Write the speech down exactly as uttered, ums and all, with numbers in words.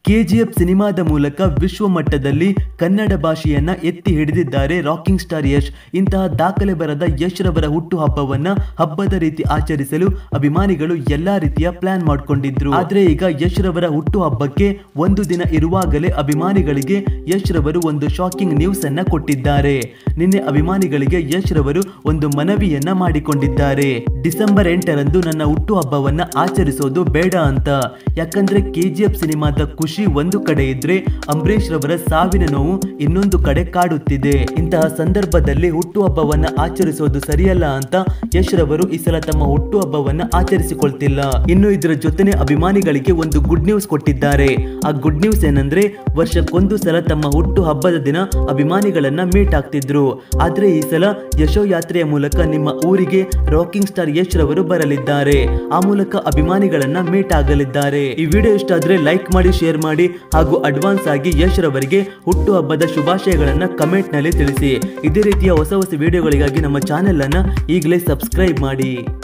KGF ಸಿನಿಮಾದ ಮೂಲಕ ವಿಶ್ವ ಮಟ್ಟದಲ್ಲಿ ಕನ್ನಡ ಭಾಷೆಯನ್ನ ಎತ್ತಿ ಹಿಡಿದಿದ್ದಾರೆ ರಾಕಿಂಗ್ ಸ್ಟಾರ್ ಯಶ್. ಇಂತಹ ದಾಖಲೆ ಬರದ ಯಶ್ ರವರ ಹುಟ್ಟು ಹಬ್ಬವನ್ನ ಹಬ್ಬದ ರೀತಿ ಆಚರಿಸಲು ಅಭಿಮಾನಿಗಳು ಎಲ್ಲಾ ರೀತಿಯ ಪ್ಲಾನ್ ಮಾಡಿಕೊಂಡಿದ್ರು. ಆದ್ರೆ ಈಗ ಯಶ್ ರವರ ಹುಟ್ಟು ಹಬ್ಬಕ್ಕೆ ಒಂದು ದಿನ ಇರುವಾಗಲೇ ಅಭಿಮಾನಿಗಳಿಗೆ ಯಶ್ ರವರು ಒಂದು ಶಾಕಿಂಗ್ ನ್ಯೂಸ್ ಅನ್ನ ಕೊಟ್ಟಿದ್ದಾರೆ. ನಿನ್ನೆ ಅಭಿಮಾನಿಗಳಿಗೆ ಯಶ್ ರವರು ಒಂದು ಮನವಿಯನ್ನ ಮಾಡಿಕೊಂಡಿದ್ದಾರೆ. ಡಿಸೆಂಬರ್ ಎಂಟರಂದು ನನ್ನ ಹುಟ್ಟು ಹಬ್ಬವನ್ನ ಆಚರಿಸೋದು ಬೇಡ ಅಂತ. ಯಾಕಂದ್ರೆ ಕೆಜಿಎಫ್ ಸಿನಿಮಾದ ಖುಷಿ ಒಂದು ಕಡೆ ಇದ್ರೆ ಅಂಬರೀಶ್ ರವರ ಸಾವಿನ ನೋವು ಇನ್ನೊಂದು ಕಡೆ ಕಾಡುತ್ತಿದೆ. ಇಂತಹ ಸಂದರ್ಭದಲ್ಲಿ ಹುಟ್ಟು ಹಬ್ಬವನ್ನ ಆಚರಿಸೋದು ಸರಿಯಲ್ಲ ಅಂತ ಯಶ್ ರವರು ಈ ಸಲ ತಮ್ಮ ಹುಟ್ಟು ಹಬ್ಬವನ್ನ ಆಚರಿಸಿಕೊಳ್ತಿಲ್ಲ. ಇನ್ನು ಇದರ ಜೊತೆನೆ ಅಭಿಮಾನಿಗಳಿಗೆ ಒಂದು ಗುಡ್ ನ್ಯೂಸ್ ಕೊಟ್ಟಿದ್ದಾರೆ. ಆ ಗುಡ್ ನ್ಯೂಸ್ ಏನಂದ್ರೆ ವರ್ಷಕ್ಕೊಂದು ಸಲ ತಮ್ಮ ಹುಟ್ಟು ಹಬ್ಬದ ದಿನ ಅಭಿಮಾನಿಗಳನ್ನ ಮೀಟ್ ಆಗ್ತಿದ್ರು. ಆದ್ರೆ ಈ ಸಲ ಯಶೋ ಯಾತ್ರೆಯ ಮೂಲಕ ನಿಮ್ಮ ಊರಿಗೆ ರಾಕಿಂಗ್ ಸ್ಟಾರ್ ಯಶ್ ರವರು ಬರಲಿದ್ದಾರೆ. ಆ ಮೂಲಕ ಅಭಿಮಾನಿಗಳನ್ನ ಮೀಟ್ ಆಗಲಿದ್ದಾರೆ. ಈ ವಿಡಿಯೋ ಇಷ್ಟ ಆದ್ರೆ ಲೈಕ್ ಮಾಡಿ, ಶೇರ್ ಮಾಡಿ ಹಾಗೂ ಅಡ್ವಾನ್ಸ್ ಆಗಿ ಯಶ್ ರವರಿಗೆ ಹುಟ್ಟು ಹಬ್ಬದ ಶುಭಾಶಯಗಳನ್ನ ಕಮೆಂಟ್ ನಲ್ಲಿ ತಿಳಿಸಿ. ಇದೇ ರೀತಿಯ ಹೊಸ ಹೊಸ ವಿಡಿಯೋಗಳಿಗಾಗಿ ನಮ್ಮ ಚಾನೆಲ್ ಅನ್ನ ಈಗಲೇ ಸಬ್ಸ್ಕ್ರೈಬ್ ಮಾಡಿ.